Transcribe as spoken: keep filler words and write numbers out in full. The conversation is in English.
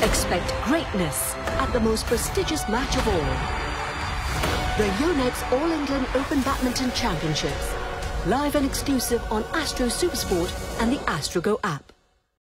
Expect greatness at the most prestigious match of all. The Yonex All England Open Badminton Championships. Live and exclusive on Astro SuperSport and the Astro Go app.